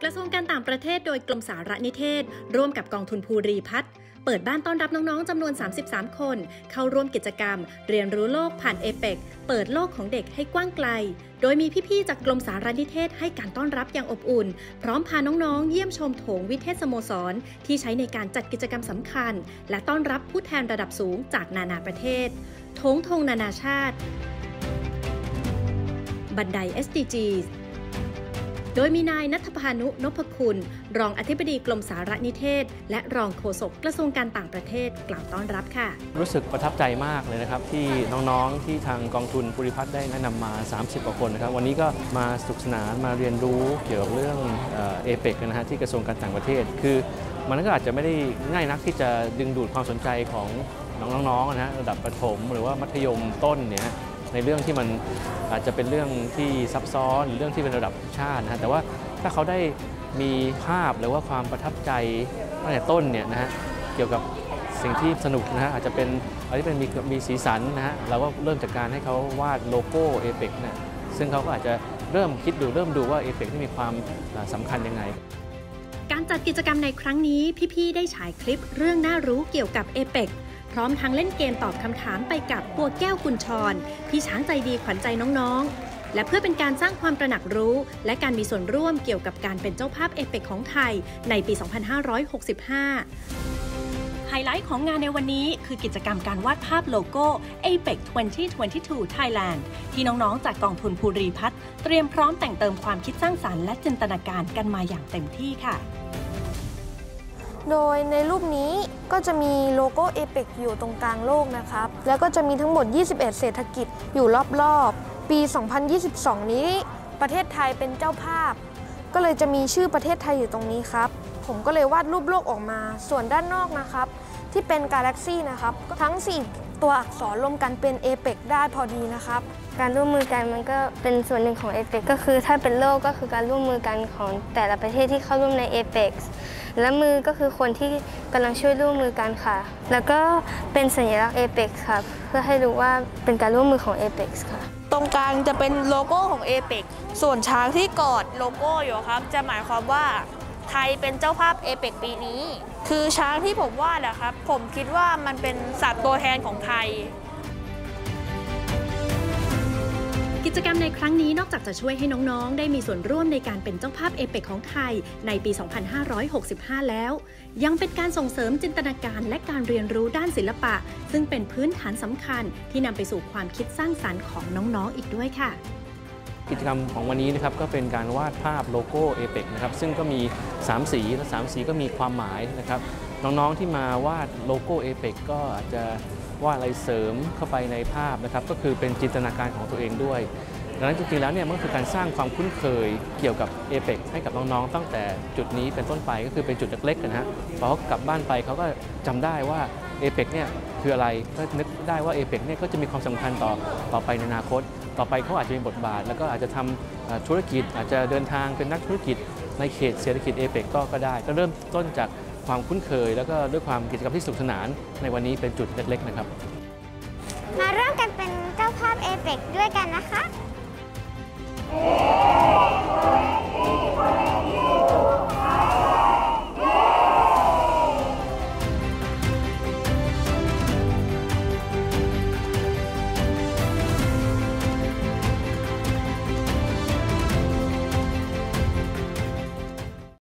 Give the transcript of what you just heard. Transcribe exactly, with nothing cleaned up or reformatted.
ระทรวงการต่างประเทศโดยกรมสารนิเทศร่วมกับกองทุนภูริพัฒน์เปิดบ้านต้อนรับน้องๆจำนวนสามสิบสามคนเข้าร่วมกิจกรรมเรียนรู้โลกผ่านเอเปกเปิดโลกของเด็กให้กว้างไกลโดยมีพี่ๆจากกรมสารนิเทศให้การต้อนรับอย่างอบอุ่นพร้อมพาน้องๆเยี่ยมชมโถงวิเทศสโมสรที่ใช้ในการจัดกิจกรรมสำคัญและต้อนรับผู้แทนระดับสูงจากนานาประเทศโถงธงนานาชาติบันได เอส ดี จี โดยมีนายณัฐพานุ นพคุณรองอธิบดีกรมสารนิเทศและรองโฆษกกระทรวงการต่างประเทศกล่าวต้อนรับค่ะรู้สึกประทับใจมากเลยนะครับที่น้องๆที่ทางกองทุนภูริพัฒน์ได้แนะนำมาสามสิบกว่าคนนะครับวันนี้ก็มาสนุกสนานมาเรียนรู้เกี่ยวกับเรื่องเอเปกนะฮะที่กระทรวงการต่างประเทศคือมันก็อาจจะไม่ได้ง่ายนักที่จะดึงดูดความสนใจของน้องๆนะฮะระดับประถมหรือว่ามัธยมต้นเนี่ยในเรื่องที่มันอาจจะเป็นเรื่องที่ซับซ้อนหรือเรื่องที่เป็นระดับชาตินะฮะแต่ว่าถ้าเขาได้มีภาพหรือว่าความประทับใจตั้งแต่ต้นเนี่ยนะฮะเกี่ยวกับสิ่งที่สนุกนะฮะอาจจะเป็นอะไรที่เป็นมีมีสีสันนะฮะเราก็เริ่มจากการให้เขาวาดโลโก้เอเปกนะซึ่งเขาก็อาจจะเริ่มคิดดูเริ่มดูว่าเอเปกที่มีความสำคัญยังไงการจัดกิจกรรมในครั้งนี้พี่ๆได้ฉายคลิปเรื่องน่ารู้เกี่ยวกับเอเปกพร้อมทั้งเล่นเกมตอบคำถามไปกับบัวแก้วกุญชรพี่ช้างใจดีขวัญใจน้องๆและเพื่อเป็นการสร้างความตระหนักรู้และการมีส่วนร่วมเกี่ยวกับการเป็นเจ้าภาพเอเปกของไทยในปี สองพันห้าร้อยหกสิบห้า ไฮไลท์ของงานในวันนี้คือกิจกรรมการวาดภาพโลโก้ เอเปก สองพันยี่สิบสอง Thailand ที่น้องๆจากกองทุนภูริพัฒน์เตรียมพร้อมแต่งเติมความคิดสร้างสรรค์และจินตนาการกันมาอย่างเต็มที่ค่ะโดยในรูปนี้ก็จะมีโลโก้เอเปกอยู่ตรงกลางโลกนะครับแล้วก็จะมีทั้งหมดยี่สิบเอ็ดเศรษฐกิจอยู่รอบๆปีสองพันยี่สิบสองนี้ประเทศไทยเป็นเจ้าภาพก็เลยจะมีชื่อประเทศไทยอยู่ตรงนี้ครับผมก็เลยวาดรูปโลกออกมาส่วนด้านนอกนะครับที่เป็นกาแล็กซี่นะครับทั้งสี่ตัวอักษรรวมกันเป็นเอเปกได้พอดีนะครับการร่วมมือกันมันก็เป็นส่วนหนึ่งของเอเปกก็คือถ้าเป็นโลกก็คือการร่วมมือกันของแต่ละประเทศที่เข้าร่วมในเอเปกและมือก็คือคนที่กำลังช่วยร่วมมือกันค่ะแล้วก็เป็นสัญลักษณ์เอเปกค่ะเพื่อให้รู้ว่าเป็นการร่วมมือของเอเปกค่ะตรงกลางจะเป็นโลโก้ของเอเปกส่วนช้างที่กอดโลโก้อยู่ครับจะหมายความว่าไทยเป็นเจ้าภาพเอเปกปีนี้คือช้างที่ผมวาดอะครับผมคิดว่ามันเป็นสัตว์ตัวแทนของไทยกิจกรรมในครั้งนี้นอกจากจะช่วยให้น้องๆได้มีส่วนร่วมในการเป็นเจ้าภาพเอเปกของไทยในปี สองพันห้าร้อยหกสิบห้า แล้วยังเป็นการส่งเสริมจินตนาการและการเรียนรู้ด้านศิลปะซึ่งเป็นพื้นฐานสำคัญที่นำไปสู่ความคิดสร้างสรรค์ของน้องๆอีกด้วยค่ะกิจกรรมของวันนี้นะครับก็เป็นการวาดภาพโลโก้เอเปกนะครับซึ่งก็มีสามสีและสามสีก็มีความหมายนะครับน้องๆที่มาวาดโลโก้เอเปกก็อาจจะวาดอะไรเสริมเข้าไปในภาพนะครับก็คือเป็นจินตนาการของตัวเองด้วยดังนั้นจริงๆแล้วเนี่ยมันคือการสร้างความคุ้นเคยเกี่ยวกับเอเปกให้กับน้องๆตั้งแต่จุดนี้เป็นต้นไปก็คือเป็นจุดเล็กๆนะฮะพอเขากลับบ้านไปเขาก็จำได้ว่าเอเปกเนี่ยคืออะไรก็นึกได้ว่าเอเปกเนี่ยก็จะมีความสำคัญต่อต่อไปในอนาคตต่อไปเขาอาจจะมีบทบาทแล้วก็อาจจะทำธุรกิจอาจจะเดินทางเป็นนักธุรกิจในเขตเศรษฐกิจเอเปกก็ก็ได้ก็เริ่มต้นจากความคุ้นเคยแล้วก็ด้วยความกิจกรรมที่สนุกสนานในวันนี้เป็นจุดเล็กๆนะครับมาร่วมกันเป็นเจ้าภาพเอเปกด้วยกันนะคะ